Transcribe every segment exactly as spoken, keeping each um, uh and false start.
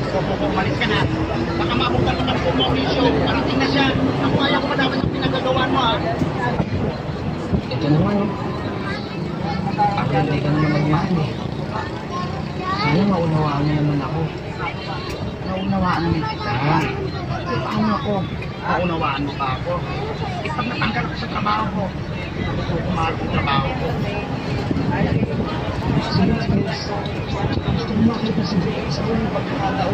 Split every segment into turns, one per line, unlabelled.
Umalis ka na. Baka mabukan mo ng pumomisyo. Parating na siya. Ako kaya ko madami sa pinagagawa mo, ha?
Ito naman, oh. Parang hindi ka naman nagmahal, eh. Sana maunawaan mo naman ako.
Naunawaan naman kita. Paano ako? Naunawaan mo ba ako? Ipag natanggal ako sa trabaho ko. Gusto ko kumahal ang trabaho ko.
Sige, sige. Gusto mo makita si Jay sa unang pagkakataon.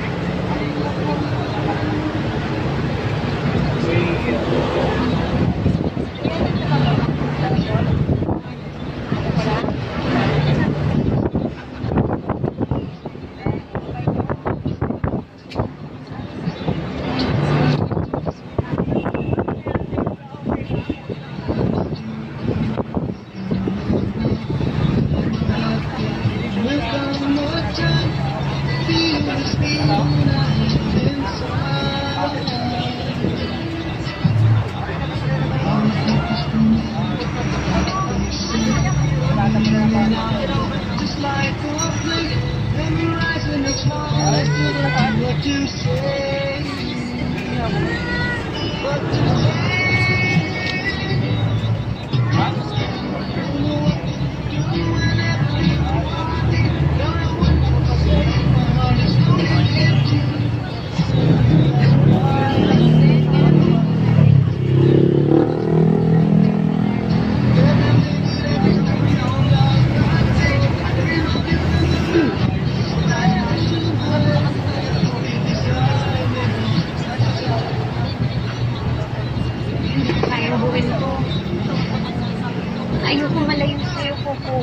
Ayoko malayo sa'yo, Coco.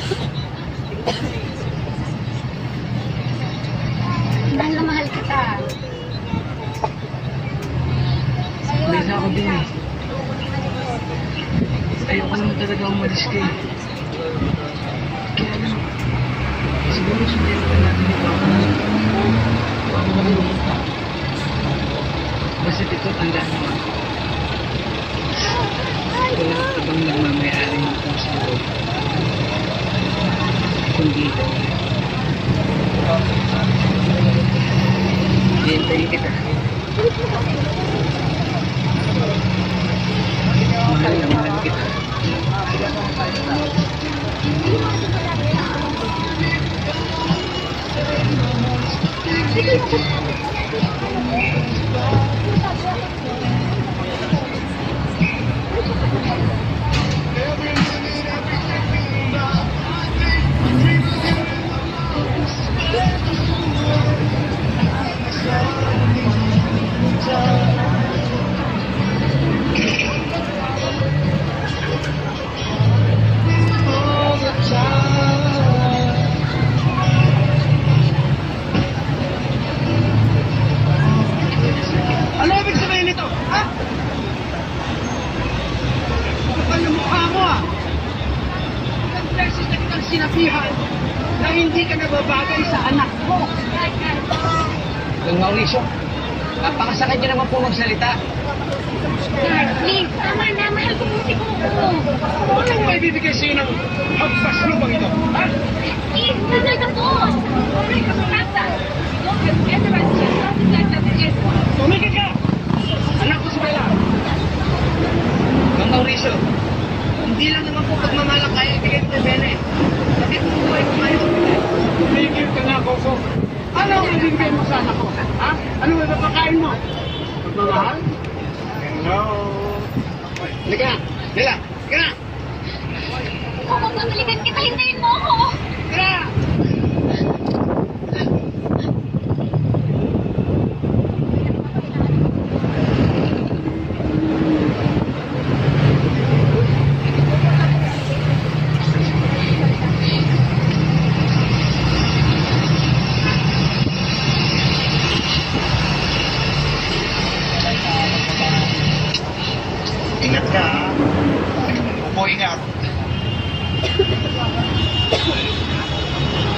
Mahal na mahal kita.
May na ako din, eh. Ayoko naman talaga umalis ka, eh. Kaya lang, siguro sundin naman natin ito ako na bago kami lumunta. Basta ito, tandaan naman. Walang ibang nagmamayari ng puso ko. Kundi ito. Hintayin kita. Mahal na mahal kita.
Ano ibig sabihin nito? Ha? Kapal yung mukha mo, ha? Ilang beses na kitang sinabihan na hindi ka nababagay sa anak ko.
Kung Mauricio, napakasakit niyo naman po magsalita.
Dad, please. Tama na. Mahal ko po si Coco.
Anong may bibigay sa'yo ng pagpaslubang ito? Ha?
Please, mahal ka po.
Tumigil ka! Anak ko si Bella.
Kung Mauricio,
Hindi lang naman po pagmamahal ang kaya ibigay ko kay Bella, eh. Sabi ko buhay ko ngayon. Tumigil ka nga, Coco. Ano ang ibigay mo sa anak ko? Ha? Ano ba papakain mo? Pagmamahal? Hello? Halika na! Bella! Halika na!
Coco, babalikan kita. Hintayin mo ako.
Halika na! Ingat ka, ha? Upo, ingat.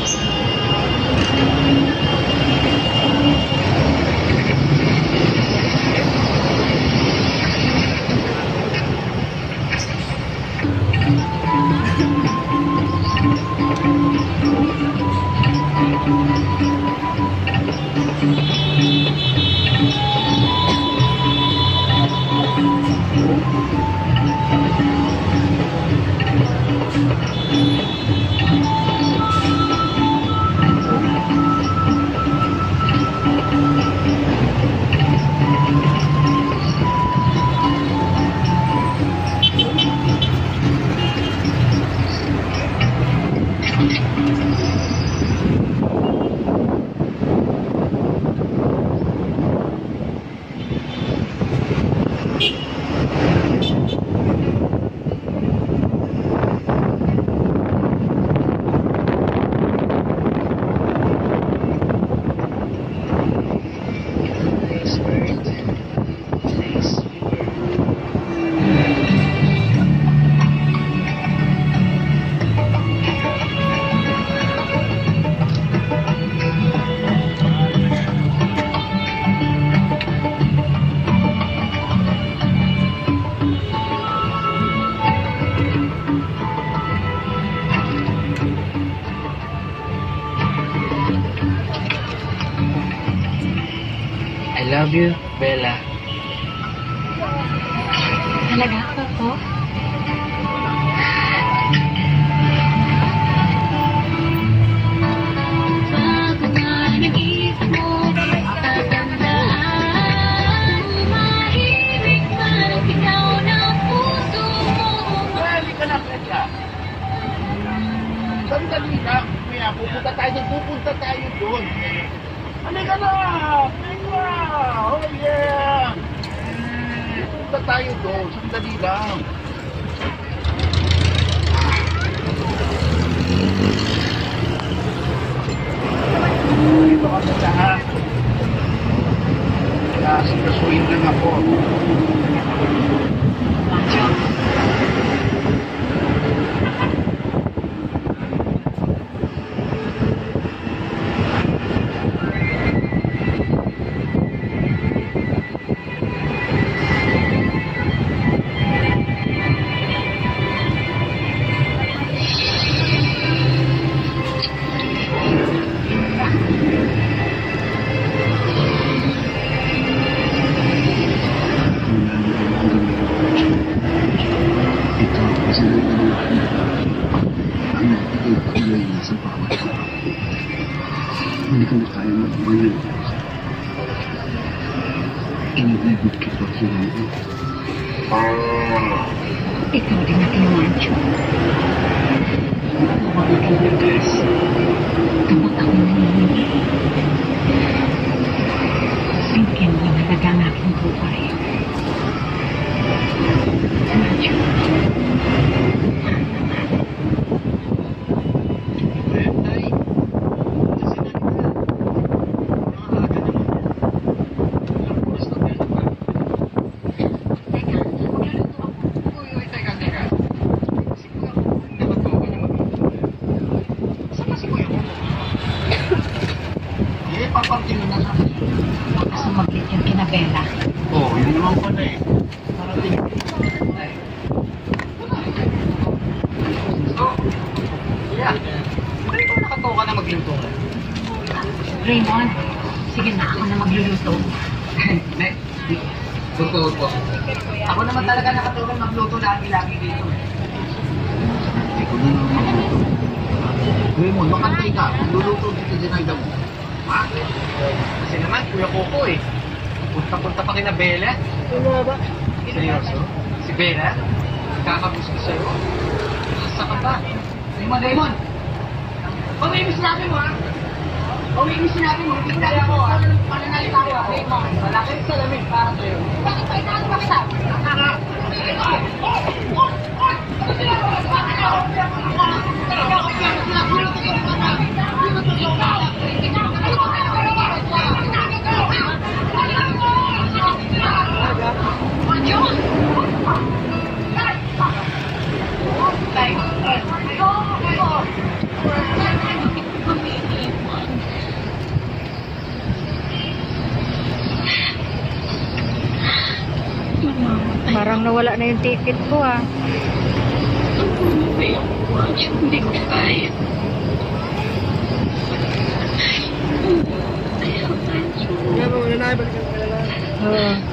love you, Bella.
Talaga ako po? Bago nga nag-isip mo, tatandaan, umahimik parang ikaw ng puso mo.
Pwede ka na, Kaya. Sandali lang. Kaya pupunta tayo doon. Pupunta tayo doon. Halika na! Halika! Oh yeah! Pupunta tayo doon. Sandali lang. Dito ka sa lahat. Kaya sikasuin lang ako.
Ito kasi ang natigay kulay niya sa bawat tao. Hindi ko na kaya mag-uwi. Inibibig kita kinain.
Ikaw din na kinumancho. Huwag kang lakas. Kapag ako nanginginig. Bigyan mo talaga ang aking buhay. Mancho.
Papangkin na sa akin.
Baka sumaglit yung kinabela.
Oo, oh, yun naman pala eh. Parating. So, yeah. Hindi ko nakatoka na magluto na.
Raymond, sige na ako na magluluto.
Ne, totoo po. Ako naman talaga nakatoka magluto lagi-lagi dito. Hindi ko na naman magluto. Raymond, makantay ka. Magluluto dito din ay damo. Ha? Kasi naman, Kuya Coco eh. Punta-punta pa kina Bella. Ano ba? Seryoso? Si Bella? Kakabusto sa'yo? Asa ka ba? Raymond, Raymond! Pag-iimis natin mo ha? Pag-iimis natin mo, hindi tayo ako ha? Pananalit tayo ha? Raymond, wala kayong salamin para sa'yo. Bakit pa? Inaano ba kita? Nakaka...
Parang nawala na yung ticket ko ah.
Hindi ko kaya.
Oo.